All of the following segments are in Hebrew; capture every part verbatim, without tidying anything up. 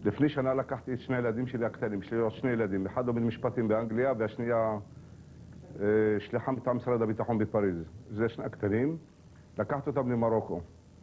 לפני שנה לקחתי את שני הילדים שלי הקטנים, יש לי עוד שני ילדים, אחד לומד משפטים באנגליה והשנייה שליחה מטעם משרד הביטחון בפריז. זה שני הקטנים, לקחתי אותם למרוקו.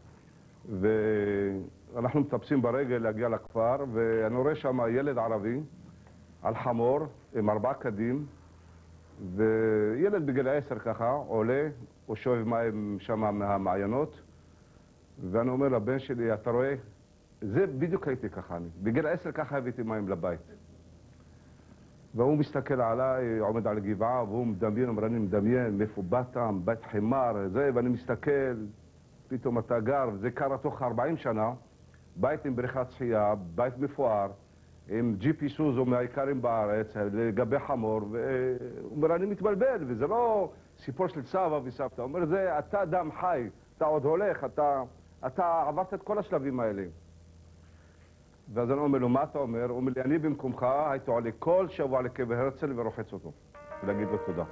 ואנחנו מטפסים ברגל להגיע לכפר, ואני רואה שם ילד ערבי על חמור עם ארבעה קדים, וילד בגיל עשר ככה עולה, הוא שואב מים שם מהמעיינות, ואני אומר לבן שלי, אתה רואה? זה בדיוק הייתי ככה אני. בגיל עשר ככה הבאתי מים לבית. והוא מסתכל עליי, עומד על גבעה, והוא מדמיין, אומר, אני מדמיין, מאיפה באת, בית חימר, זה, ואני מסתכל, פתאום אתה גר, וזה קרה תוך ארבעים שנה, בית עם בריכת שחייה, בית מפואר, עם ג'יפי סוזו מהעיקרים בארץ, לגבי חמור, והוא אומר, אני מתבלבל, וזה לא סיפור של סבא וסבתא, הוא אומר, זה, אתה אדם חי, אתה עוד הולך, אתה, אתה עברת את כל השלבים האלה. ואז אני אומר לו, מה אתה אומר? הוא אומר לי, אני במקומך הייתי עולה כל שבוע לקבר הרצל ורוחץ אותו, ולהגיד לו תודה.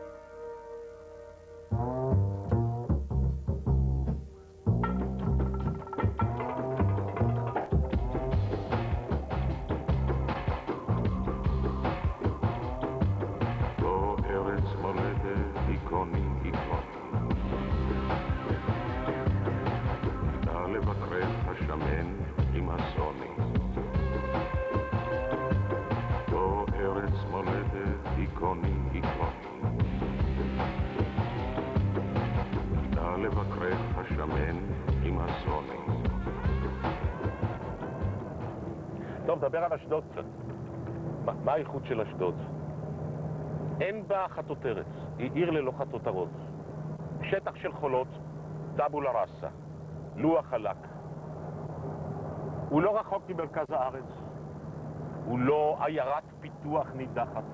טוב, דבר על אשדוד קצת. מה האיכות של אשדוד? אין בה חטות ארץ, היא עיר ללא חטות ארץ. שטח של חולות, טאבולה ראסה, לוח חלק. הוא לא רחוק ממרכז הארץ, הוא לא עיירת פיתוח נידחת.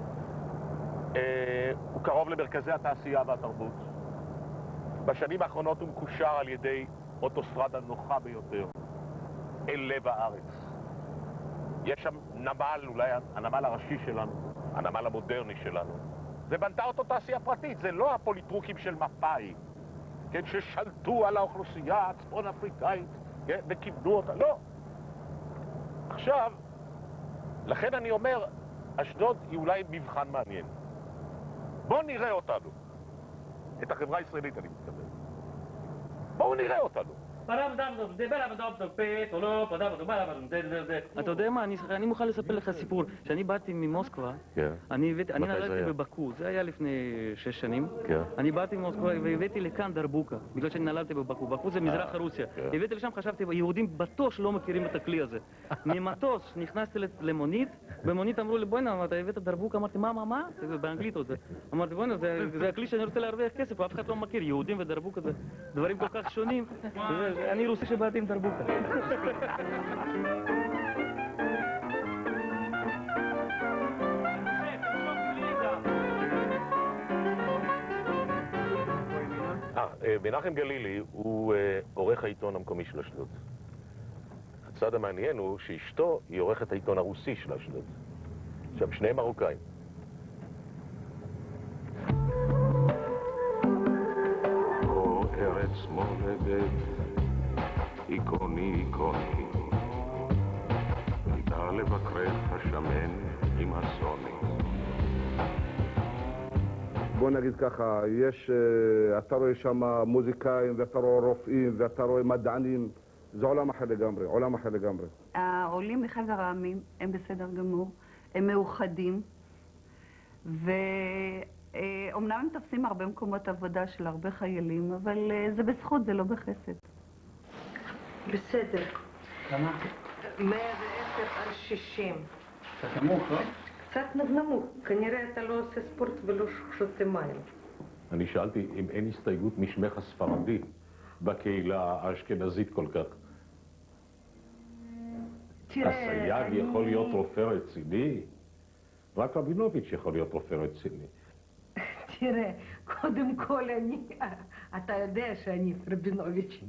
אה, הוא קרוב למרכזי התעשייה והתרבות. בשנים האחרונות הוא מקושר על ידי אוטוסטרדה נוחה ביותר אל לב הארץ. יש שם נמל, אולי הנמל הראשי שלנו, הנמל המודרני שלנו. ובנתה אותו תעשייה פרטית, זה לא הפוליטרוקים של מפא"י, כן, ששלטו על האוכלוסייה הצפון אפריקאית, כן, וכיבדו אותה, לא. עכשיו, לכן אני אומר, אשדוד היא אולי מבחן מעניין. בואו נראה אותנו. את החברה הישראלית אני מתכוון. בואו נראה אותנו. אתה יודע מה, אני מוכן לספר לך סיפור. כשאני באתי ממוסקבה, אני נולדתי בבאקו, זה היה לפני שש שנים. אני באתי ממוסקבה והבאתי לכאן דרבוקה, בגלל שאני נולדתי בבאקו. באקו זה מזרח רוסיה. הבאתי לשם, חשבתי, יהודים בטוח שלא מכירים את הכלי הזה. ממטוס נכנסתי למונית, במונית אמרו לי, בוא'נה, אתה הבאת דרבוקה? אמרתי, מה, מה, מה? זה באנגלית עוד זה. אמרתי, בוא'נה, זה הכלי שאני רוצה להרוויח כסף, אף אחד לא מכיר. יהודים ודרבוקה זה דברים כל כך שונים. אני רוסי שבאתי עם דרבוקה. מנחם גלילי הוא עורך העיתון המקומי של אשדוד. הצד המעניין הוא שאשתו היא עורכת העיתון הרוסי של אשדוד. עכשיו, שניהם מרוקאים. או ארץ מולדת, איקוני איקוני, איתה לבקרך השמן עם הסוני. בוא נגיד ככה, יש, אתה רואה שם מוזיקאים, ואתה רואה רופאים, ואתה רואה מדענים, זה עולם אחר לגמרי, עולם אחר לגמרי. העולים מחבר העמים הם בסדר גמור, הם מאוחדים, ואומנם הם תופסים הרבה מקומות עבודה של הרבה חיילים, אבל זה בזכות, זה לא בחסד. בסדר. כמה? מאה ועשר על שישים. קצת נמוך, לא? קצת נמוך. כנראה אתה לא עושה ספורט ולא שותה מים. אני שאלתי אם אין הסתייגות משמך הספרדי בקהילה האשכנזית כל כך. הסייג יכול להיות רופא רציני? רק רבינוביץ' יכול להיות רופא רציני. תראה, קודם כל אני... אתה יודע שאני רבינוביץ'.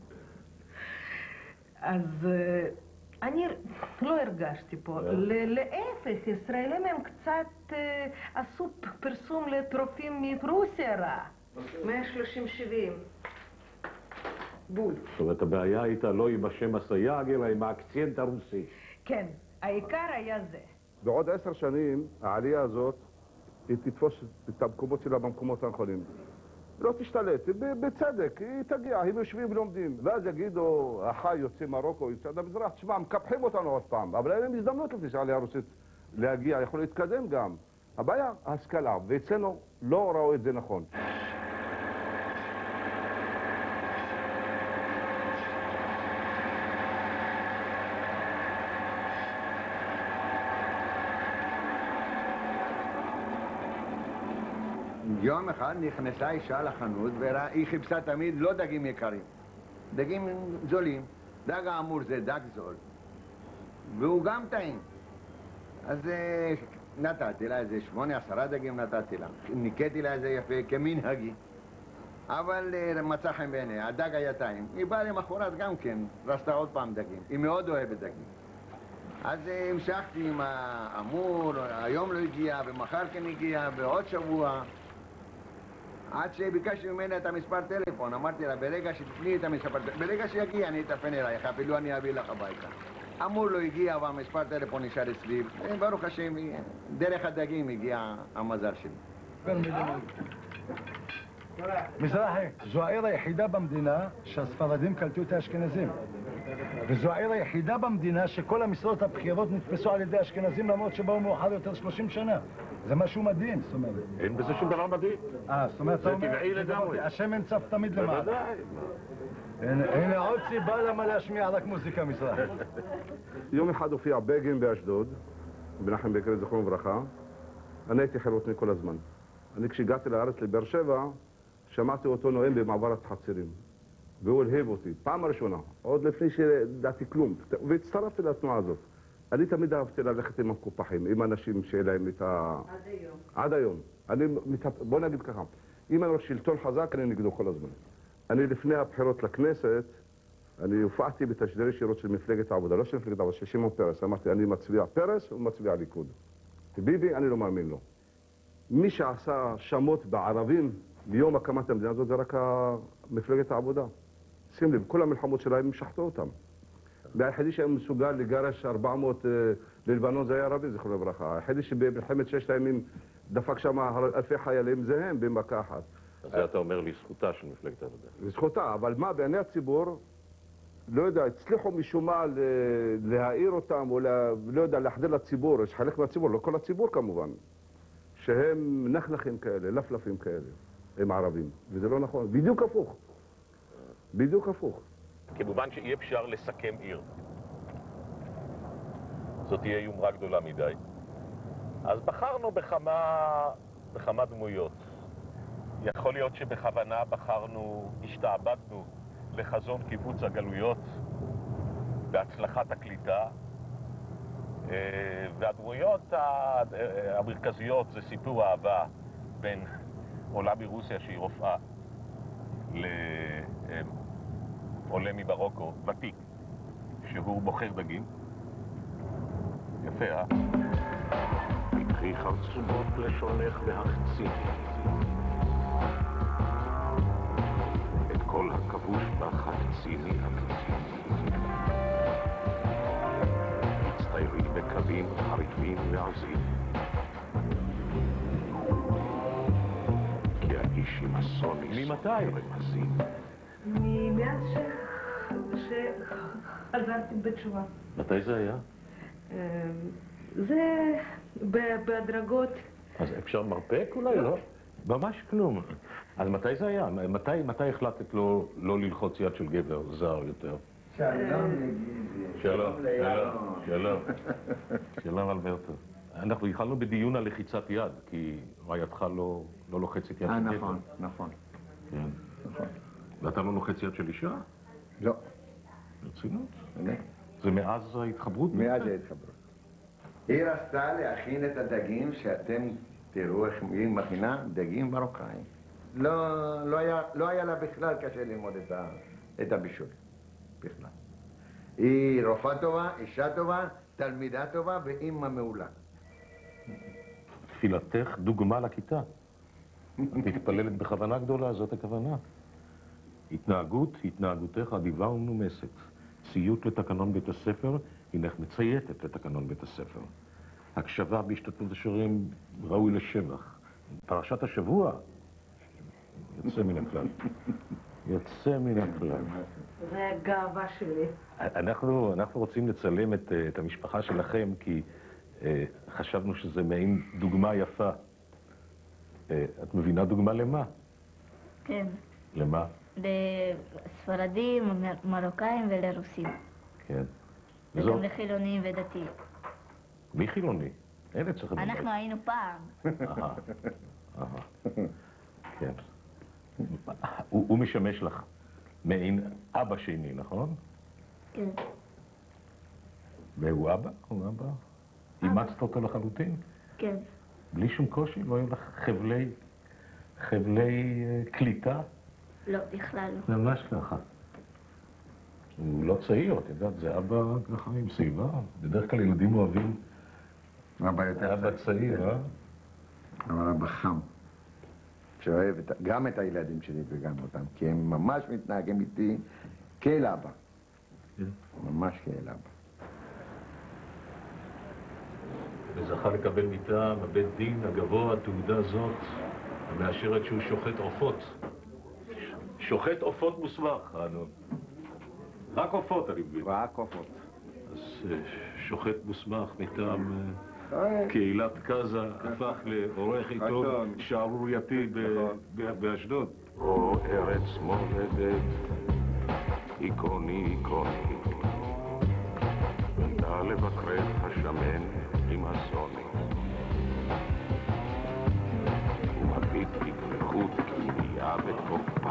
אז אני לא הרגשתי פה. להפך, ישראלים הם קצת עשו פרסום לטרופים מרוסיה רע. מאה שלושים שבעים. בול. זאת אומרת, הבעיה הייתה לא עם השם הסייג, אלא עם האקצנט הרוסי. כן, העיקר היה זה. בעוד עשר שנים, העלייה הזאת, היא תתפוס את המקומות שלה במקומות הנכונים. לא תשתלט, בצדק, היא תגיע, הם יושבים ולומדים. ואז יגידו, החי יוצא מרוקו, יוצא עד המזרח, תשמע, מקפחים אותנו עוד פעם. אבל אין להם הזדמנות לפני שהעלייה הרוסית להגיע, יכול להתקדם גם. הבעיה, ההשכלה, ואצלנו לא ראו את זה נכון. יום אחד נכנסה אישה לחנות והיא חיפשה תמיד לא דגים יקרים, דגים זולים. דג האמור זה דג זול, והוא גם טעים. אז נתתי לה איזה שמונה, עשרה דגים נתתי לה. ניקאתי לה איזה יפה כמנהגי. אבל מצא חן בעיניה, הדג היה טעים. היא באה למחרת גם כן, רצתה עוד פעם דגים. היא מאוד אוהבת דגים. אז המשכתי עם האמור, היום לא הגיע, ומחר כן הגיע, ועוד שבוע. עד שביקשתי ממנה את המספר טלפון, אמרתי לה, ברגע שתתני את המספר טלפון, ברגע שיגיע אני אטפן אלייך, אפילו אני אביא לך הביתה. אמור לא הגיע, והמספר טלפון נשאר אצלי, ברוך השם, דרך הדגים הגיע המזל שלי. מזרחי, זו העיר היחידה במדינה שהספרדים קלטו את האשכנזים. וזו העיר היחידה במדינה שכל המשרות הבכירות נתפסו על ידי אשכנזים למרות שבאו מאוחר יותר שלושים שנה. זה משהו מדהים, זאת אומרת. אין בזה שום דבר מדהים. אה, זאת אומרת, זה טבעי לגמרי. השמן צף תמיד למעלה. בוודאי. הנה עוד סיבה למה להשמיע רק מוזיקה מזרחי. יום אחד הופיע בגין באשדוד, מנחם בגין זכרונו לברכה. אני הייתי חירותניק כל הזמן. אני כשהגעתי לארץ לבאר שבע, שמעתי אותו נואם במעבר החצירים. והוא הלהיב אותי, פעם הראשונה, עוד לפני שידעתי כלום, והצטרפתי לתנועה הזאת. אני תמיד אהבתי ללכת עם המקופחים, עם אנשים שיהיה להם את ה... עד היום. עד היום. אני, בוא נגיד ככה, אם אני רואה שלטון חזק, אני נגדו כל הזמן. אני לפני הבחירות לכנסת, אני הופעתי בתשדירי שירות של מפלגת העבודה, לא של מפלגת העבודה, של שמעון פרס. אמרתי, אני מצביע פרס ומצביע ליכוד. ביבי, אני לא מאמין לו. מי שעשה שמות בערבים מיום הקמת המדינה הזאת זה רק מפלגת העבודה. שים לב, כל המלחמות שלהם שחטו אותם. והיחידי שהיה מסוגל לגרש ארבע מאות ללבנון זה היה רבין, זכרונו לברכה. היחידי שבמלחמת ששת הימים דפק שם אלפי חיילים זה הם במכה אחת. אז זה אתה אומר לזכותה של מפלגת העבודה. לזכותה, אבל מה, בעיני הציבור, לא יודע, הצליחו משום מה להעיר אותם, או לא יודע, להחדיר לציבור, יש חלק מהציבור, לא כל הציבור כמובן, שהם נחנחים כאלה, לפלפים כאלה, הם ערבים, וזה לא נכון, בדיוק הפוך. בדיוק הפוך. כמובן שאי אפשר לסכם עיר. זאת תהיה יומרה גדולה מדי. אז בחרנו בכמה, בכמה דמויות. יכול להיות שבכוונה בחרנו, השתעבדנו לחזון קיבוץ הגלויות בהצלחת הקליטה. והדמויות המרכזיות זה סיפור אהבה בין עולה מרוסיה שהיא רופאה לעולה מברוקו, ותיק, שהוא מוכר דגים. יפה, אה? פתחי חרצובות לשונך והחציני את כל הכבוש בחציני הקציני הצטיירי בקווים חריפים ועזים כי האיש עם הסוניס ממתי? רמזים מאז שחזרתי בתשובה. מתי זה היה? זה בהדרגות. אז אפשר מרפק אולי? לא? ממש כלום. אז מתי זה היה? מתי, מתי החלטת לא, לא ללחוץ יד של גבר זר יותר? שלום, שלום, שלום, שלום. שלום אלברטו. אנחנו התחלנו בדיון על לחיצת יד, כי רעייתך לא, לא לוחצת יד של גבר. נכון, נכון. כן. ואתה לא לוחץ יד של אישה? לא. ברצינות? לא. זה מאז ההתחברות? מאז ההתחברות. היא רצתה להכין את הדגים שאתם תראו איך היא מכינה דגים מרוקאים. לא, לא היה, לא היה לה בכלל קשה ללמוד את, ה, את הבישול, בכלל. היא רופאה טובה, אישה טובה, תלמידה טובה ואימא מעולה. תפילתך דוגמה לכיתה. את מתפללת בכוונה גדולה, זאת הכוונה. התנהגות, התנהגותך אדיבה ומנומסת. ציות לתקנון בית הספר הנך מצייתת לתקנון בית הספר. הקשבה בהשתתפות השיעורים ראוי לשבח. פרשת השבוע יוצא מן הכלל. יוצא מן הכלל. זה הגאווה שלי. אנחנו, אנחנו רוצים לצלם את, את המשפחה שלכם כי אה, חשבנו שזה מעין דוגמה יפה. אה, את מבינה דוגמה למה? כן. למה? לספרדים, מרוקאים ולרוסים. כן. וגם זו... לחילונים ודתיים. מי חילוני? אין אצלכם בבית. אנחנו היינו פעם. אהה, אהה. כן. הוא, הוא משמש לך מעין אבא שני, נכון? כן. והוא אבא? הוא אבא? אימצת אותו לחלוטין? כן. בלי שום קושי? לא היו לך חבלי, חבלי uh, קליטה? לא, בכלל לא. ממש ככה. הוא לא צעיר, את יודעת, זה אבא ככה עם סביבה. בדרך כלל ילדים אוהבים אבא יותר אבא צעיר, אה? אבל אבא חם. שאוהב גם את הילדים שלי וגם אותם, כי הם ממש מתנהגים איתי כאל אבא. ממש כאל אבא. וזכה לקבל מטעם הבית דין הגבוה, תעודה זאת, המאשרת שהוא שוחט עופות. שוחט עופות מוסמך, אנו. רק עופות, אני מבין. רק עופות. אז שוחט מוסמך מטעם קהילת קזה הפך לעורך עיתון שערורייתי באשדוד. או ארץ מולדת, עקרוני עקרוני, ונדע לבקרך השמן עם הסוני. ומביט בגלחות כמייה ותוקפה,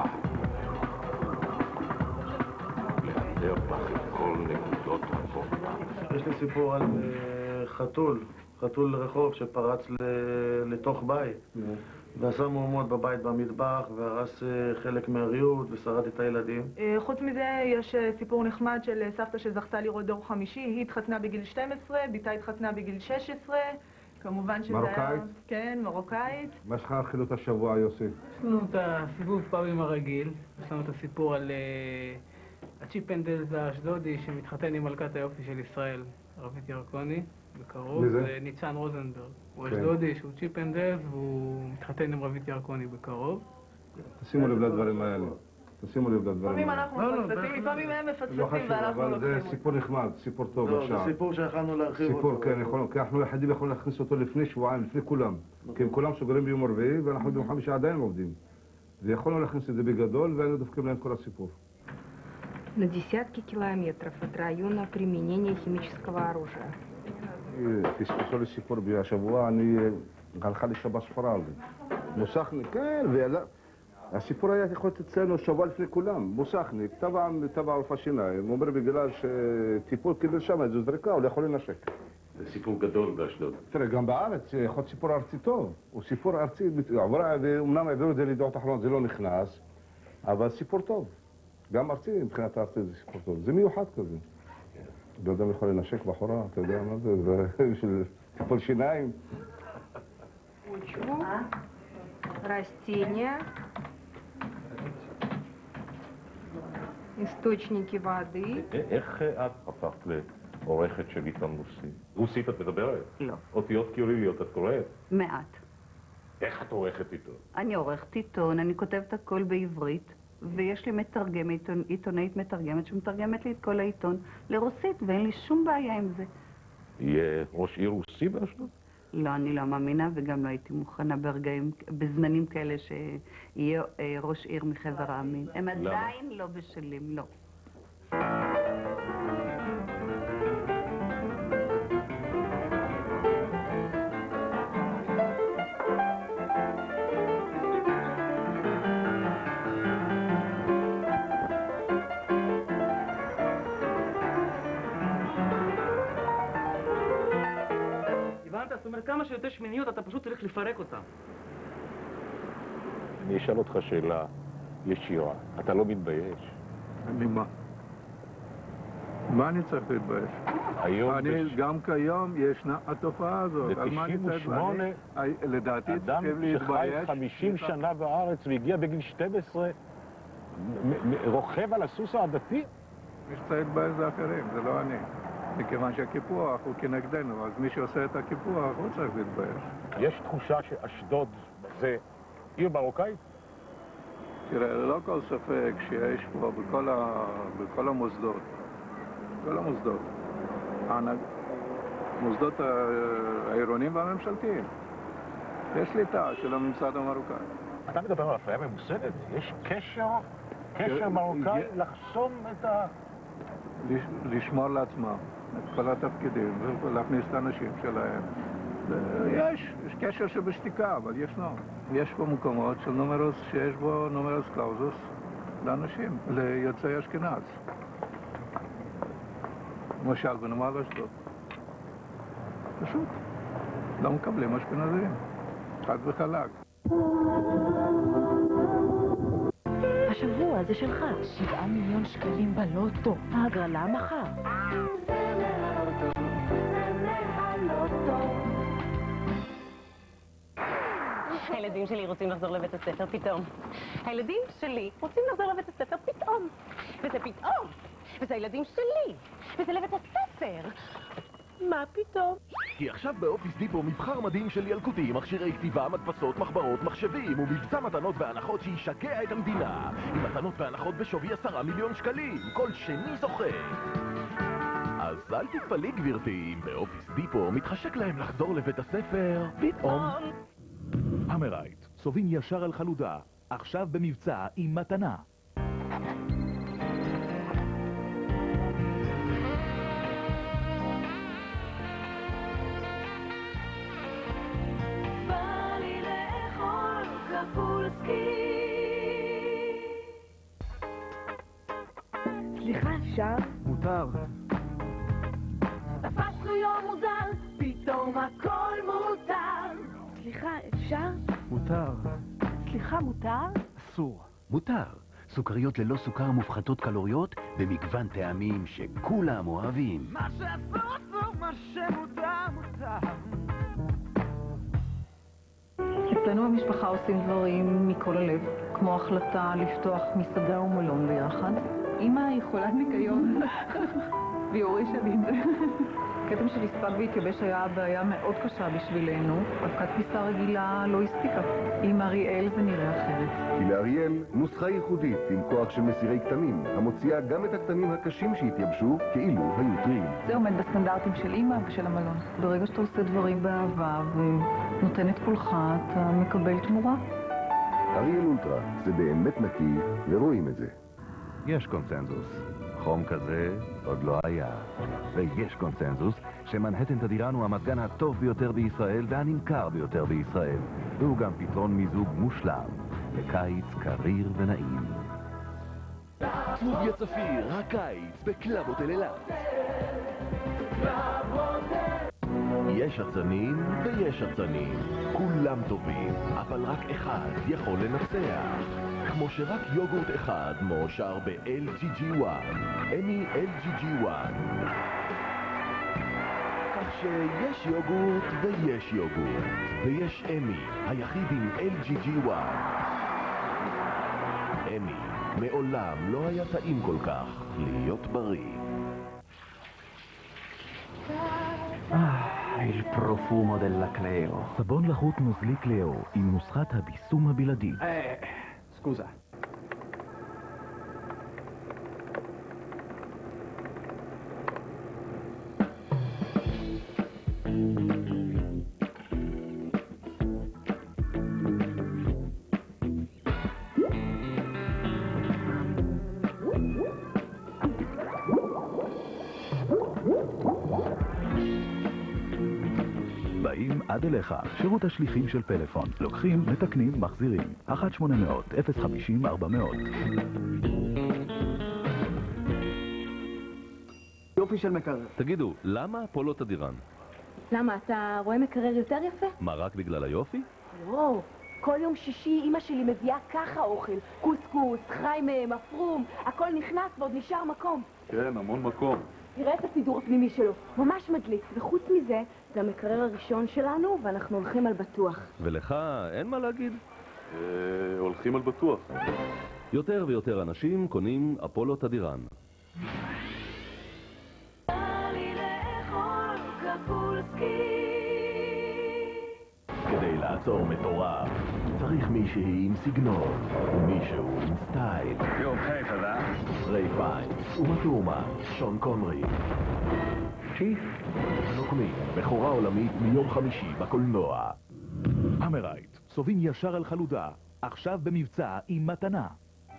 לאתר בך את כל נקודות התוקפה. יש לי סיפור על חתול, חתול רחוב שפרץ לתוך בית. ועשה מהומות בבית במטבח, והרס חלק מהריהוט ושרד את הילדים. חוץ מזה, יש סיפור נחמד של סבתא שזכתה לראות דור חמישי. היא התחתנה בגיל שתים עשרה, ביתה התחתנה בגיל שש עשרה. כמובן שזה מרוקאית? היה... כן, מרוקאית. מה שלך חילות השבוע, יוסי? יש לנו את הסיבוב פאבים הרגיל. יש לנו את הסיפור על הצ'יפנדלס האשדודי שמתחתן עם מלכת היופי של ישראל, רבית ירקוני. בקרוב, זה ניצן רוזנברג. הוא אשדודי, שהוא צ'יפנדלס, והוא מתחתן עם רבית ירקוני בקרוב. תשימו לב לדברים האלה. תשימו לב לדברים לפעמים האלה. אנחנו מפספסים, לפעמים הם מפספסים ואנחנו לוקחים. אבל זה סיפור נחמד, סיפור טוב לא, עכשיו. זה סיפור שיכולנו להרחיב אותו. סיפור, כן, כי אנחנו יחידים יכולים להכניס אותו לפני שבועיים, לפני כולם. כי הם כולם סוגרים ביום רביעי, ואנחנו ביום חמישי עדיין עובדים. ויכולנו להכניס את זה בגדול, והיינו דופקים להם כל הסיפור. На десятки километров от района применения химического оружия. תספסו לי סיפור בשבוע, אני הלכה לי שבת שחורה על זה. מוסכניק, כן, הסיפור היה יכול להיות אצלנו שבוע לפני כולם. מוסכניק, טבע רופא שיניים, הוא אומר בגלל שטיפול קיבל שם איזו זריקה, הוא לא יכול לנשק. זה סיפור גדול באשדוד. תראה, גם בארץ יכול להיות סיפור ארצי טוב. הוא סיפור ארצי, אמנם העבירו את זה לידיעות אחרונות, זה לא נכנס, אבל סיפור טוב. גם ארצי, מבחינת הארצי זה סיפור טוב. זה מיוחד כזה. לא יודע אם יכול לנשק בחורה, אתה יודע מה זה? זה בשביל טיפול שיניים. Почву, растения, источники воды. איך את הפכת לעורכת של עיתון רוסי? רוסית את מדברת? לא. אותיות קיריליות את קוראת? מעט. איך את עורכת עיתון? אני עורכת עיתון, אני כותבת הכל בעברית. ויש לי מתרגמת, עיתונאית מתרגמת שמתרגמת לי את כל העיתון לרוסית, ואין לי שום בעיה עם זה. יהיה ראש עיר רוסי באשדוד? לא, אני לא מאמינה, וגם לא הייתי מוכנה ברגעים, בזמנים כאלה שיהיה ראש עיר מחבר העמים. הם עדיין לא בשלים, לא. זאת אומרת, כמה שיותר שמיניות אתה פשוט צריך לפרק אותה. אני אשאל אותך שאלה ישירה. אתה לא מתבייש? ממה? מה אני צריך להתבייש? אני גם כיום ישנה התופעה הזאת. ב-תשעים ושמונה לדעתי אדם שחי חמישים שנה בארץ והגיע בגיל שתים עשרה רוכב על הסוס העדתי? מי שצריך להתבייש זה אחרים, זה לא אני. מכיוון שהקיפוח הוא כנגדנו, אז מי שעושה את הקיפוח הוא צריך להתבייש. יש תחושה שאשדוד זה עיר מרוקאית? תראה, ללא כל ספק שיש פה בכל, ה... בכל המוסדות, בכל המוסדות, המוסדות העירוניים והממשלתיים, יש שליטה של הממסד המרוקאי. אתה מדבר על אפליה ממוסדת? יש קשר, קשר מרוקאי לחסום את ה... לשמור לעצמם את כל התפקידים ולהכניס את האנשים שלהם. יש, יש קשר שבשתיקה, אבל ישנו. יש פה מקומות של נומרוס, שיש בו נומרוס קלאוזוס לאנשים, ליוצאי אשכנז. למשל, בנמל אשדוד. פשוט, לא מקבלים אשכנזים. חד וחלק. השבוע זה שלך, שבעה מיליון שקלים בלוטו. ההגרלה מחר. הילדים שלי רוצים לחזור לבית הספר פתאום. הילדים שלי רוצים לחזור לבית הספר פתאום. וזה פתאום. וזה הילדים שלי. וזה לבית הספר. מה פתאום? כי עכשיו באופיס דיפו מבחר מדהים של ילקוטים, מכשירי כתיבה, מדפסות, מחברות, מחשבים ומבצע מתנות והנחות שישגע את המדינה. עם מתנות והנחות בשווי עשרה מיליון שקלים. כל שני זוכה. אז אל תתפלאי גברתי, אם באופיס דיפו מתחשק להם לחזור לבית הספר פתאום. המרייט, סובים ישר על חלודה, עכשיו במבצע עם מתנה. בא לי לאכול קפולסקי. סליחה, אפשר? מותר. תפסנו יום מוזר, פתאום הכל מותר. סליחה, אפשר? מותר. סליחה, מותר? אסור. מותר. סוכריות ללא סוכר מופחתות קלוריות במגוון טעמים שכולם אוהבים. מה שאסור אסור, מה שמותר מותר. אצלנו במשפחה עושים דברים מכל הלב, כמו החלטה לפתוח מסעדה ומלון ביחד. אמא היא חולת ניקיון, והיא הורישה לי את זה. הכתם של נספג והתייבש היה בעיה מאוד קשה בשבילנו. אבקת כביסה רגילה לא הספיקה. עם אריאל זה נראה אחרת. כי לאריאל נוסחה ייחודית עם כוח של מסירי כתמים, המוציאה גם את הכתמים הקשים שהתייבשו כאילו היו טריים. זה עומד בסטנדרטים של אמא ושל המלון. ברגע שאתה עושה דברים באהבה ונותן את כולך, אתה מקבל תמורה. אריאל אולטרה זה באמת נקי ורואים את זה. יש קונצנזוס. חום כזה עוד לא היה. ויש קונצנזוס שמנהטן תדירן הוא המזגן הטוב ביותר בישראל והנמכר ביותר בישראל. והוא גם פתרון מיזוג מושלם לקיץ קריר ונעים. טוביה צפיר, הקיץ בקלאבות אל אילת. יש אצנים ויש אצנים, כולם טובים, אבל רק אחד יכול לנצח. כמו שרק יוגורט אחד מאושר ב-אל ג'י ג'י אחת, אמי אל ג'י ג'י אחת. כך שיש יוגורט ויש יוגורט, ויש אמי, היחיד עם אל ג'י ג'י אחת. אמי, מעולם לא היה טעים כל כך להיות בריא. Il profumo della Cleo. סבון לחות נוזלי קלאו עם נוסחת הביסום הבלעדית. Eh, scusa. באים עד אליך, שירות השליחים של פלאפון. לוקחים, מתקנים, מחזירים. אחת שמונה אפס אפס אפס חמישים ארבע מאות. יופי של מקרר. תגידו, למה אפולו תדירן? למה, אתה רואה מקרר יותר יפה? מה, רק בגלל היופי? לא, כל יום שישי אמא שלי מביאה ככה אוכל. קוסקוס, חיימה, מפרום, הכל נכנס ועוד נשאר מקום. כן, המון מקום. תראה את הסידור הפנימי שלו, ממש מדליק. וחוץ מזה, זה המקרר הראשון שלנו, ואנחנו הולכים על בטוח. ולך אין מה להגיד? אה, הולכים על בטוח. יותר ויותר אנשים קונים אפולו תדירן. בא לי כדי לעצור מטורף, צריך מישהי עם סגנון, ומישהו עם סטייל. You'll pay for that. ריי פיינס, ומה תאומה, שון קונרי. צ'יף? נוקמים, בכורה עולמית מיום חמישי בקולנוע. המרייט, סובים ישר על חלודה, עכשיו במבצע עם מתנה.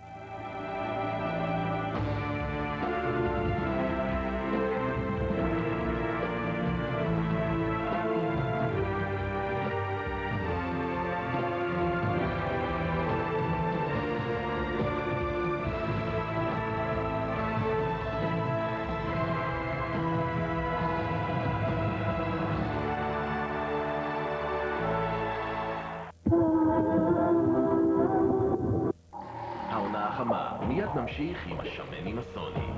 העונה החמה, מיד נמשיך עם השמן עם הסוני.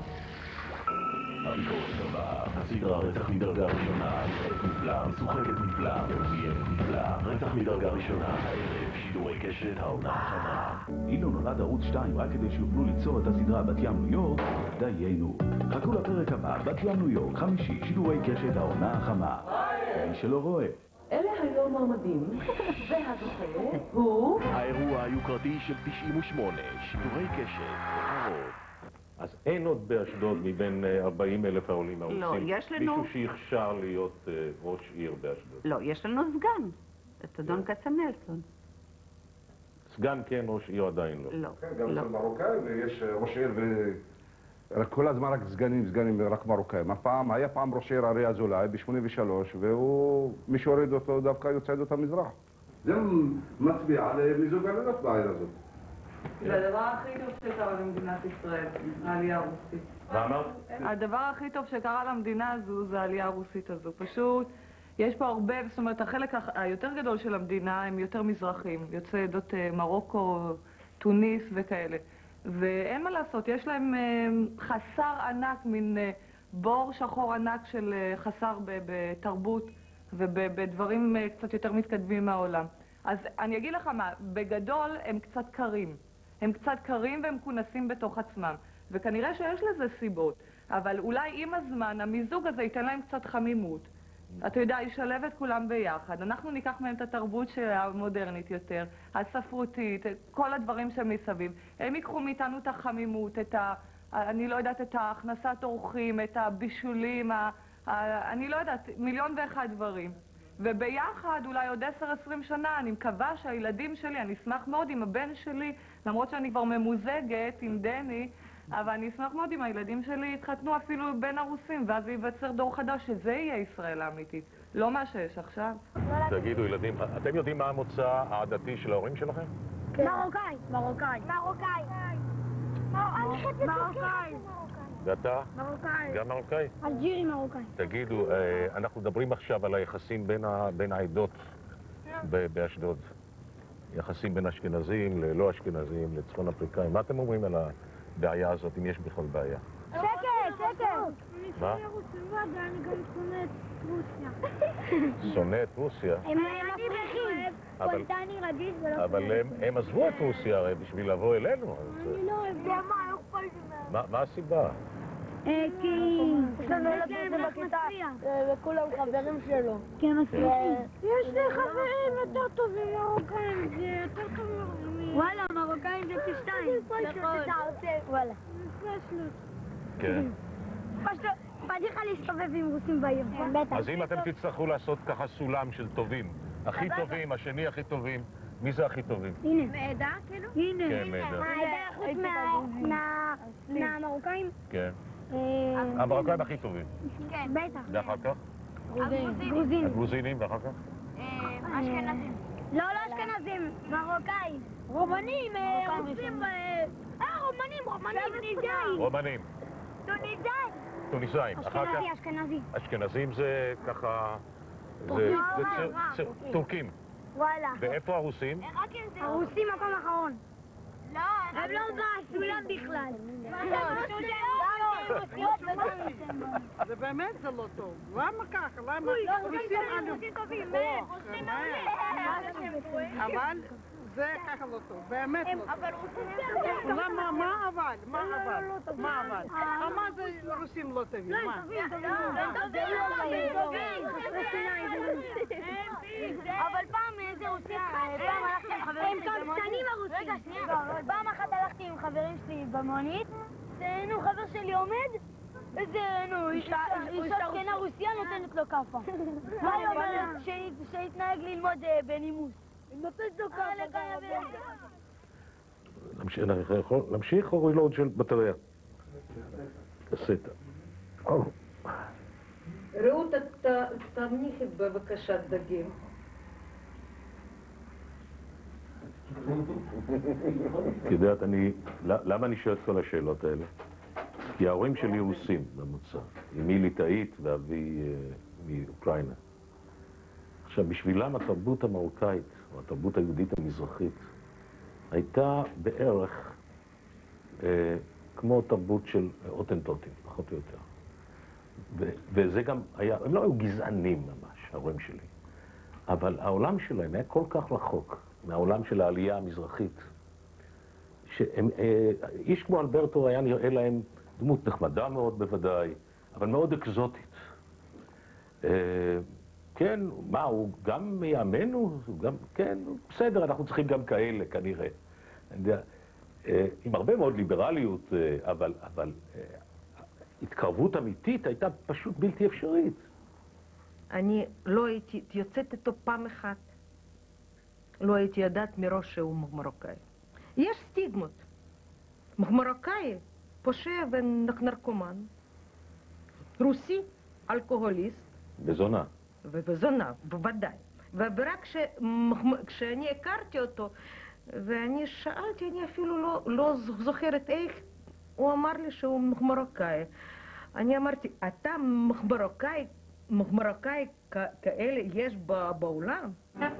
הביקורת הבאה, הסדרה רצח מדרגה ראשונה, נראית נפלא, משוחקת נפלא, מבוימת נפלא, רצח מדרגה ראשונה, הערב, שידורי קשת, העונה החמה. אילו נולד ערוץ שתיים רק כדי שיוכלו ליצור את הסדרה בת ים ניו יורק, דיינו. חכו לפרק הבא, בת ים ניו יורק, חמישי, שידורי קשת, העונה החמה. מי שלא רואה. אלה היו מועמדים, והזוכה הוא... האירוע היוקרתי של תשעים ושמונה, שידורי קשת, הרוב. אז אין עוד באשדוד מבין ארבעים אלף העולים הרוסים. לא, יש לנו... מישהו שיכשר להיות ראש עיר באשדוד. לא, יש לנו סגן, את אדון כצנלסון. סגן כן, ראש עיר עדיין לא. לא, כן, גם אצל מרוקאים ויש ראש עיר ו... כל הזמן רק סגנים, סגנים, רק מרוקאים. הפעם, היה פעם ראש עיר אריה אזולאי ב-שמונים ושלוש, והוא, מי שהוריד אותו דווקא יוצא עדות המזרח. זה מצביע על מיזוג גלויות בעיר הזאת. זה הדבר הכי טוב שקרה למדינת ישראל, העלייה הרוסית. מה אמרת? הדבר הכי טוב שקרה למדינה הזו זה העלייה הרוסית הזו. פשוט, יש פה הרבה, זאת אומרת, החלק היותר גדול של המדינה הם יותר מזרחים, יוצאי עדות מרוקו, טוניס וכאלה. ואין מה לעשות, יש להם חסר ענק, מין בור שחור ענק של חסר בתרבות ובדברים קצת יותר מתקדמים מהעולם. אז אני אגיד לך מה, בגדול הם קצת קרים. הם קצת קרים והם כונסים בתוך עצמם. וכנראה שיש לזה סיבות. אבל אולי עם הזמן המיזוג הזה ייתן להם קצת חמימות. אתה יודע, ישלב את כולם ביחד. אנחנו ניקח מהם את התרבות המודרנית יותר, הספרותית, כל הדברים שמסביב. הם ייקחו מאיתנו את החמימות, את ה... אני לא יודעת, את הכנסת אורחים, את הבישולים, ה... ה... אני לא יודעת, מיליון ואחד דברים. וביחד, אולי עוד עשר עשרים שנה, אני מקווה שהילדים שלי, אני אשמח מאוד עם הבן שלי, למרות שאני כבר ממוזגת עם דני, אבל אני אשמח מאוד אם הילדים שלי יתחתנו אפילו בין הרוסים, ואז ייווצר דור חדש, שזה יהיה ישראל האמיתית, לא מה שיש עכשיו. תגידו, ילדים, אתם יודעים מה המוצא העדתי של ההורים שלכם? מרוקאי. מרוקאי. מרוקאי. מרוקאי. ואתה? מרוקאי. גם מרוקאי? אלג'ירי מרוקאי. תגידו, אנחנו מדברים עכשיו על היחסים בין העדות באשדוד. יחסים בין אשכנזים ללא אשכנזים, לצפון אפריקאים. מה אתם אומרים על הבעיה הזאת, אם יש בכלל בעיה? שקט, שקט. מה? אני גם שונא את רוסיה. שונא את רוסיה? הם מפריחים. קונטני רגיש ולא... אבל הם עזבו את רוסיה הרי בשביל לבוא אלינו. אני לא יודע מה, לא אכפת לי. מה הסיבה? כי... יש לנו ילדים בכיתה, וכולם חברים שלו. כן, מפריחים. יש לי חברים יותר טובים מרוקאים, זה יותר טוב מרוקאים. וואלה, מרוקאים זה פי שתיים. נכון. וואלה. כן. פדיך להסתובב עם רוסים בעיר. אז אם אתם תצטרכו לעשות ככה סולם של טובים, הכי טובים, השני הכי טובים, מי זה הכי טובים? הנה. מעדה, כאילו? הנה. כן, מעדה. חוץ מהמרוקאים? כן. המרוקאים הכי טובים. כן. בטח. ואחר כך? גרוזינים. הגרוזינים, ואחר כך? אשכנזים. לא, לא אשכנזים, מרוקאים. רומנים, רוסים... אה, רומנים, רומנים. רומנים. טוניסאים. טוניסאים. אשכנזי, אשכנזי. אשכנזים זה ככה... זה טורקים. וואלה. ואיפה הרוסים? הרוסים מקום אחרון. לא, הם לא בסולם בכלל. זה באמת זה לא טוב. למה ככה? למה? רוסים טובים. אבל זה ככה לא טוב, באמת לא טוב. למה? מה אבל? מה אבל? מה אבל? מה זה רוסים לא טובים? מה? אבל פעם איזה רוסים, פעם הלכתי עם חברים שלי במונית. רגע, שנייה. פעם אחת הלכתי עם חברים שלי במונית, נו, חבר שלי עומד, איזה, נו, אישה זקנה רוסיה נותנת לו כאפה. מה היא אומרת? שיתנהג ללמוד בנימוס. היא נותנת לו כאפה. נמשיך או רילוד של בטריה? קסטה. רעות, תניחי בבקשה דגים. את יודעת, אני... למה אני שואל את כל השאלות האלה? כי ההורים שלי רוסים במוצא. אמי ליטאית ואבי מאוקראינה. עכשיו, בשבילם התרבות המרוקאית, או התרבות היהודית המזרחית, הייתה בערך אה, כמו תרבות של אוטנטוטים, פחות או יותר. ו- וזה גם היה, הם לא היו גזענים ממש, ההורים שלי. אבל העולם שלהם היה כל כך רחוק מהעולם של העלייה המזרחית, שהם, אה, איש כמו אלברטו היה נראה להם דמות נחמדה מאוד בוודאי, אבל מאוד אקזוטית. אה, כן, מה, הוא גם מימינו? הוא גם, כן, בסדר, אנחנו צריכים גם כאלה, כנראה. אני יודע, אה, עם הרבה מאוד ליברליות, אה, אבל, אבל אה, התקרבות אמיתית הייתה פשוט בלתי אפשרית. אני לא הייתי יוצאת איתו פעם אחת. לא הייתי יודעת מראש שהוא מרוקאי. יש סטיגמות. מרוקאי, פושע ונרקומן. רוסי, אלכוהוליסט. בזונה. ובזונה, בוודאי. ורק ש... כשאני הכרתי אותו, ואני שאלתי, אני אפילו לא, לא זוכרת איך, הוא אמר לי שהוא מרוקאי. אני אמרתי, אתה מרוקאי, מרוקאי כאלה יש בעולם?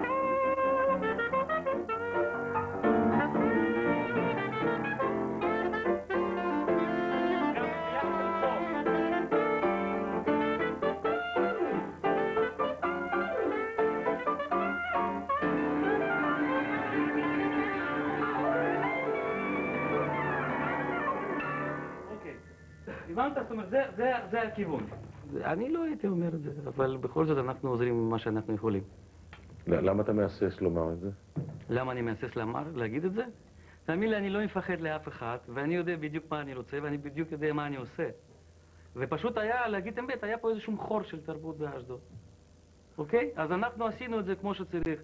הבנת? זאת אומרת, זה, זה, זה הכיוון. אני לא הייתי אומר את זה, אבל בכל זאת אנחנו עוזרים ממה שאנחנו יכולים. למה אתה מהסס לומר את זה? למה אני מהסס לומר, להגיד את זה? תאמין לי, אני לא מפחד לאף אחד, ואני יודע בדיוק מה אני רוצה, ואני בדיוק יודע מה אני עושה. ופשוט היה, להגיד אמת, היה פה איזשהו חור של תרבות באשדוד. אוקיי? אז אנחנו עשינו את זה כמו שצריך.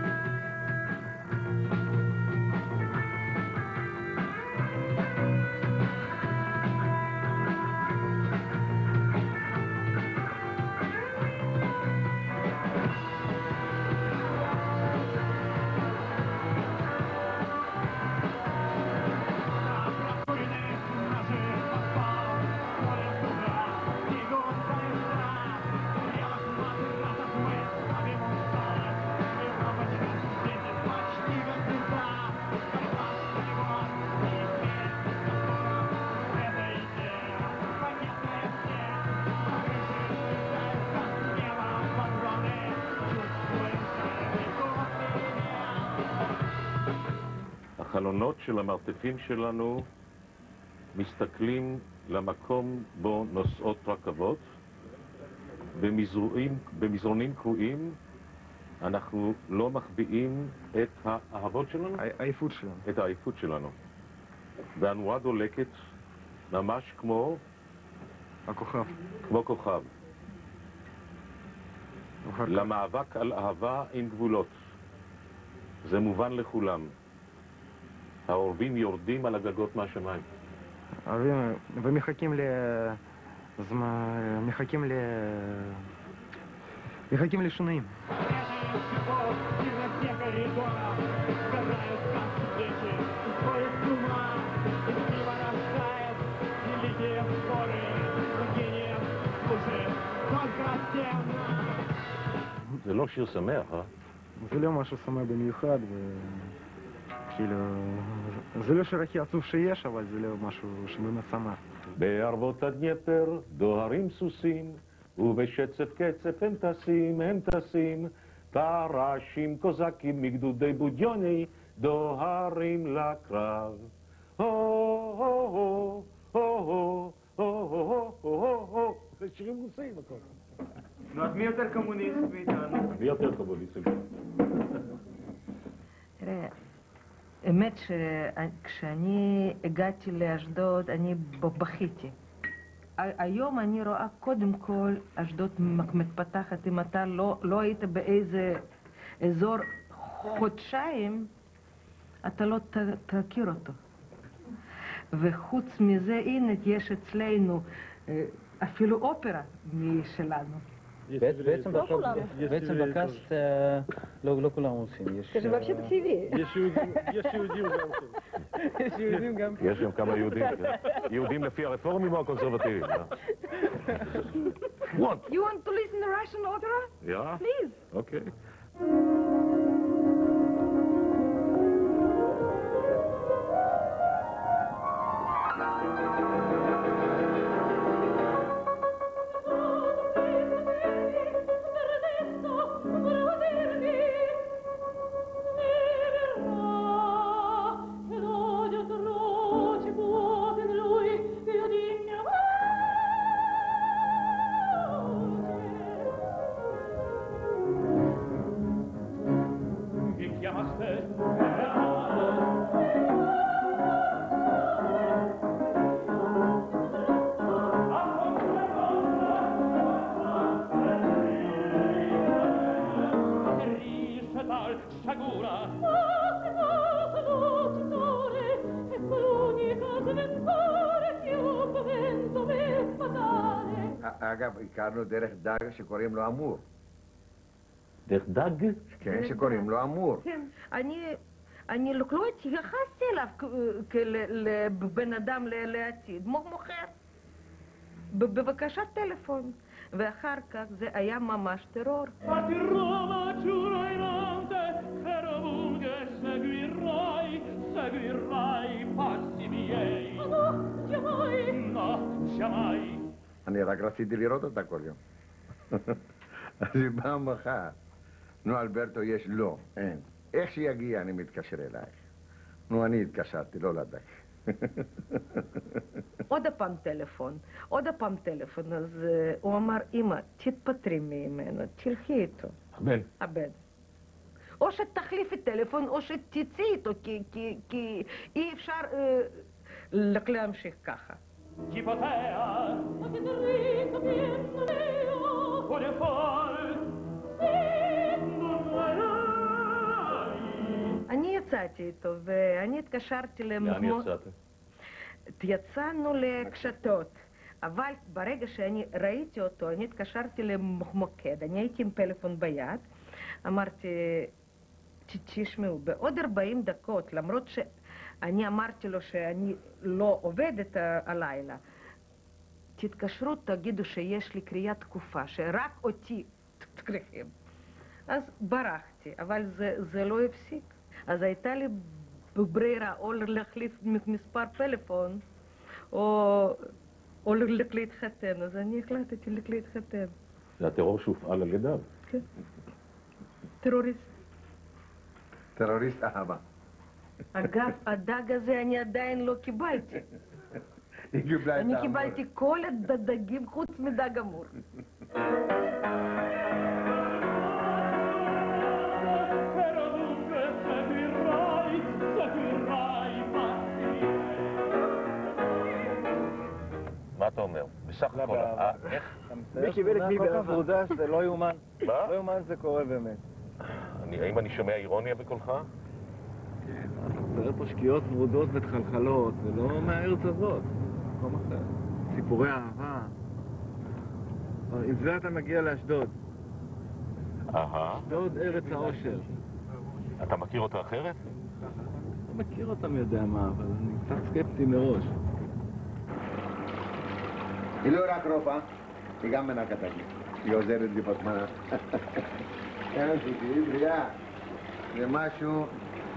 החלונות של המרתפים שלנו מסתכלים למקום בו נוסעות רכבות. במזרונים, במזרונים קרועים אנחנו לא מחביאים את האהבות שלנו? העייפות שלנו. את העייפות שלנו. והנורה דולקת ממש כמו... הכוכב. כמו כוכב. למאבק על אהבה עם גבולות. זה מובן לכולם. העורבים יורדים על הגגות מהשמיים. ומחכים ל... מחכים ל... מחכים לשינויים. זה לא שיר שמח, אה? זה לא משהו שמח במיוחד, ו... כאילו... זה לא שיר הכי עצוב שיש, אבל זה לא משהו שבאמת שמח. בערבות הדניפר דוהרים סוסים, ובשצף קצף הם טסים, הם טסים, פרשים קוזקים מגדודי בודיוני, דוהרים לקרב. הו-הו-הו, הו-הו, הו-הו, הו-הו. זה שירים רוסיים הכל. נו, אז מי יותר קומוניסט מאיתנו? מי יותר קומוניסט? תראה, האמת שכשאני הגעתי לאשדוד, אני בכיתי. היום אני רואה קודם כל אשדוד מתפתחת. אם אתה לא, לא היית באיזה אזור חודשיים, אתה לא ת, תכיר אותו. וחוץ מזה, הנה, יש אצלנו אפילו אופרה משלנו. בעצם בקאסט לא כולם עושים. זה вообще טבעי. יש יהודים גם כן. יש יהודים גם כן. יש גם כמה יהודים, יהודים לפי הרפורמים או הקונסרבטיבים. What? You want to listen to Russian opera? Yeah. Please. Okay. אגב, הכרנו דרך דג שקוראים לו אמור. דרך דג? כן, שקוראים לו אמור. אני, אני לא התייחסתי אליו כבן אדם לעתיד, מוכר. בבקשת טלפון. ואחר כך זה היה ממש טרור. אני רק רציתי לראות אותה כל יום. אז היא באה מחר. נו, אלברטו, יש לא, אין. איך שיגיע אני מתקשר אלייך. נו, אני התקשרתי, לא לדק. עוד הפעם טלפון, עוד הפעם טלפון, אז הוא אמר, אמא, תתפטרי ממנו, תלכי איתו. הבן. הבן. או שתחליפי טלפון, או שתצאי איתו, כי, כי, כי אי אפשר אה, להמשיך ככה. אני יצאתי איתו, ואני התקשרתי למחמוד... לאן יצאת? יצאנו לקשתות, אבל ברגע שאני ראיתי אותו, אני התקשרתי למוקד, אני הייתי עם פלאפון ביד, אמרתי, תשמעו, בעוד ארבעים דקות, למרות שאני אמרתי לו שאני לא עובדת הלילה, תתקשרו, תגידו שיש לי קריאת תקופה, שרק אותי תקריחים. אז ברחתי, אבל זה, זה לא הפסיק. אז הייתה לי ברירה או להחליף מספר פלאפון, או, או להתחתן, אז אני החלטתי להתחתן. זה הטרור שהופעל על ידיו. כן. טרוריסט. טרוריסט אהבה. אגב, הדג הזה אני עדיין לא קיבלתי. היא קיבלה את האמור. אני קיבלתי כל הדגים חוץ מדג אמור. מה אתה אומר? בסך הכל, איך? מי קיבל את מי בעבודה שזה לא יאומן. מה? לא יאומן זה קורה באמת. האם אני שומע אירוניה בקולך? כן, אתה תראה פה שקיעות מרודות ותחלחלות, ולא מהארץ הזאת, מקום אחר. סיפורי אהבה. עם זה אתה מגיע לאשדוד. אהה. אשדוד ארץ האושר. אתה מכיר אותה אחרת? לא מכיר אותם יודע מה, אבל אני קצת סקפטי מראש. היא לא רק רופאה, היא גם מנקת לי. היא עוזרת לי בזמן. כן, תראי, בריאה. זה משהו...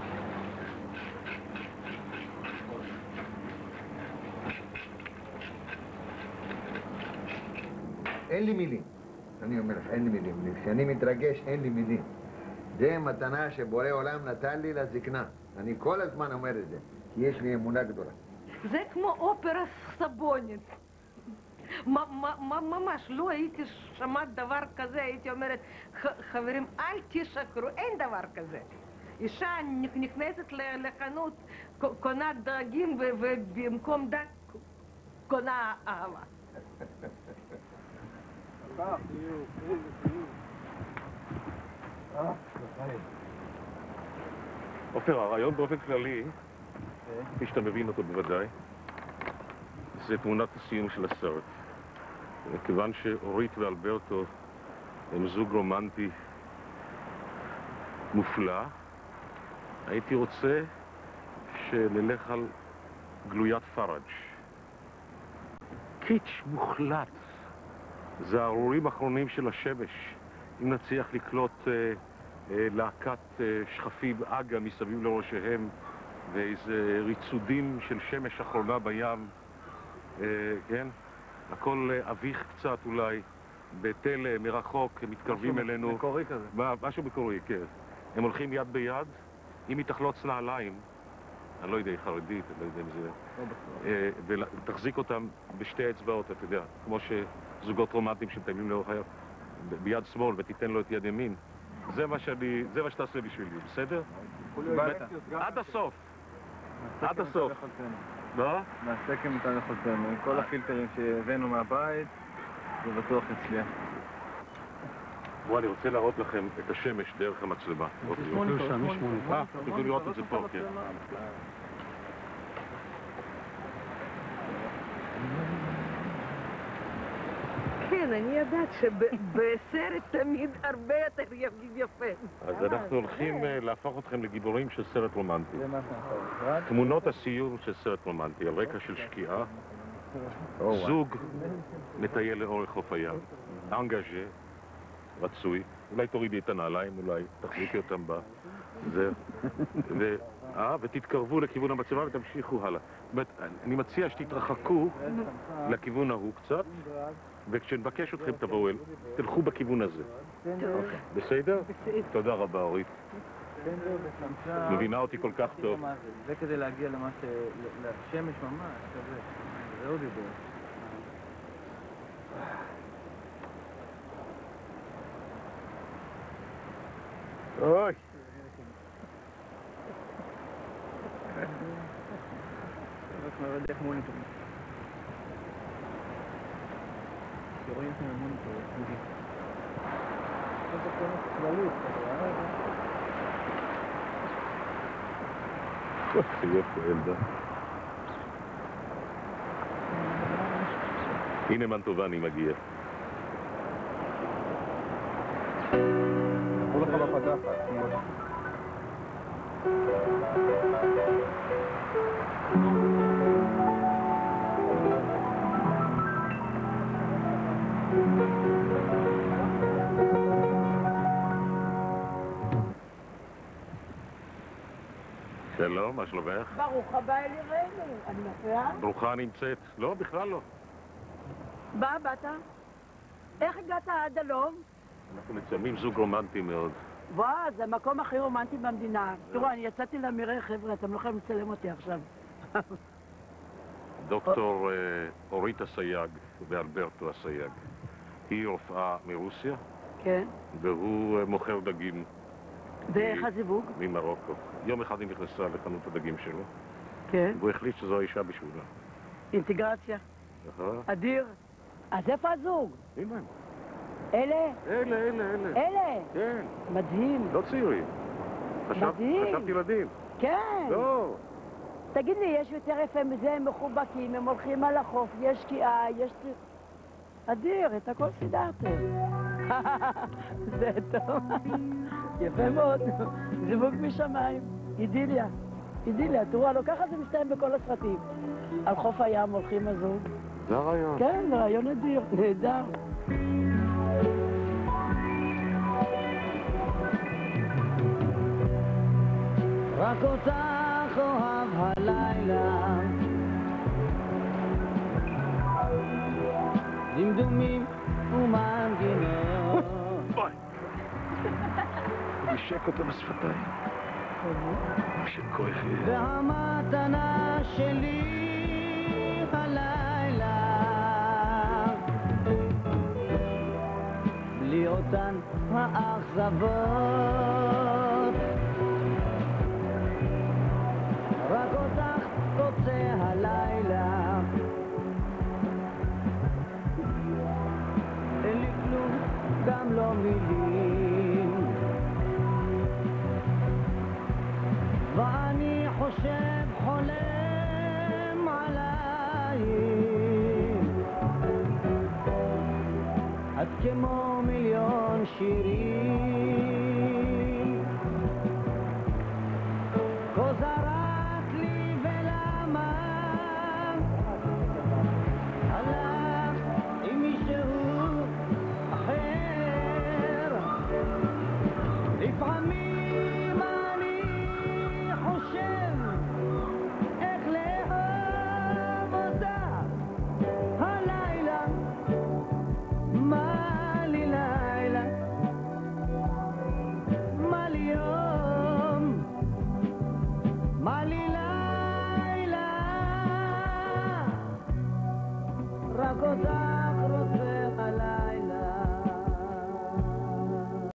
אין לי מילים. אני אומר לך, אין לי מילים. כשאני מתרגש, אין לי מילים. זה מתנה שבורא עולם נתן לי לזקנה. אני כל הזמן אומר את זה, כי יש לי אמונה גדולה. זה כמו אופרה סבונית. ממש, לא הייתי שמעת דבר כזה, הייתי אומרת, חברים, אל תשקרו, אין דבר כזה. אישה נכנסת לחנות, קונה דגים, ובמקום דג, קונה אהבה. עופר, הרעיון באופן כללי, כפי שאתה מבין אותו בוודאי, זה תמונת הסיום של הסרט. כיוון שאורית ואלברטו הם זוג רומנטי מופלא, הייתי רוצה שנלך על גלוית פראג'. קיץ' מוחלט. זה הארורים האחרונים של השמש. אם נצליח לקלוט אה, אה, להקת אה, שכפים אגה מסביב לראשיהם ואיזה ריצודים של שמש אחרונה בים, אה, כן? הכל אה, אביך קצת אולי, בתל מרחוק, הם מתקרבים משהו אלינו. מקורי כזה. מה, משהו מקורי, כן. הם הולכים יד ביד, אם היא תחלוץ נעליים, אני לא יודע, היא חרדית, אני לא יודע אם זה... לא בטוח. ותחזיק אותם בשתי אצבעות, אתה יודע, כמו שזוגות רומנטיים שמטיילים לאורך היום, ביד שמאל ותיתן לו את יד ימין. זה מה שאני, זה מה שתעשה בשבילי, בסדר? עד הסוף. עד הסוף. מה? נעשה כמיטב יכולתנו. עם כל הפילטרים שהבאנו מהבית, זה בטוח יצליח. בואו, אני רוצה להראות לכם את השמש דרך המצלמה. אה, תוכלו לראות את זה פה, כן. כן, אני יודעת שבסרט תמיד הרבה יותר יפה. אז אנחנו הולכים להפוך אתכם לגיבורים של סרט רומנטי. תמונות הסיום של סרט רומנטי, על רקע של שקיעה. זוג מטייל לאורך חוף הים. אנגאז'ה, רצוי. אולי תורידי את הנעליים, אולי תחזיקי אותם בה. זהו. אה, ותתקרבו לכיוון המצלמה ותמשיכו הלאה. זאת אומרת, אני מציע שתתרחקו לכיוון ההוא קצת, וכשנבקש אתכם תבואו אל, תלכו בכיוון הזה. בסדר? תודה רבה, אורית. מבינה אותי כל כך טוב. זה כדי להגיע למה ש... לשמש ממש, כזה. זה עוד יותר. אוי! אנחנו נראה דרך מוניטור. שרואים שם מוניטור, חוגי. זה כנס כללית, איזה יופי, ילדה. הנה מנטובני מגיע. הלכו לך בפדחת. שלום, מה שלומך? ברוך הבא אלי ריילי, אני מפריעה? ברוכה נמצאת? לא, בכלל לא. בא, באת? איך הגעת עד הלום? אנחנו מצלמים זוג רומנטי מאוד. וואו, זה המקום הכי רומנטי במדינה. תראו, אני יצאתי למראה, חבר'ה, אתם לא יכולים לצלם אותי עכשיו. דוקטור אורית אסייג ואלברטו אסייג. היא רופאה מרוסיה. כן. והוא מוכר דגים. ואיך הזיווג? ממרוקו. יום אחד היא נכנסה לחנות הדגים שלו. כן. והוא החליט שזו האישה בשבילה. אינטגרציה. אדיר. אז איפה הזוג? הנה. אלה? אלה, אלה, אלה. אלה? כן. מדהים. לא צעירים. מדהים. חשבתי ילדים. כן. לא. תגיד לי, יש יותר יפה מזה, הם מחובקים, הם הולכים על החוף, יש שקיעה, יש... אדיר, את הכל סידרתם. זה טוב. יפה מאוד. זיווג משמיים. אידיליה. אידיליה. תראו, הלוא ככה זה מסתיים בכל הסרטים. על חוף הים הולכים הזוג. זה הרעיון. כן, זה רעיון אדיר. נהדר. רק אותך אוהב הלילה, דמדומים ומנגינות. נשק אותו בשפתיים. והמתנה שלי הלילה בלי אותן האכזבות רק אותך רוצה הלילה אין לי כלום גם לא מילים ואני חושב חולם עלייך את כמו מיליון שירים כה זרק לי ולמה הלך עם מישהו אחר לפעמים אני חושב איך לאהוב אותה הלילה מה לי לילה מה לי יום מה לי לילה רק אותך רוצה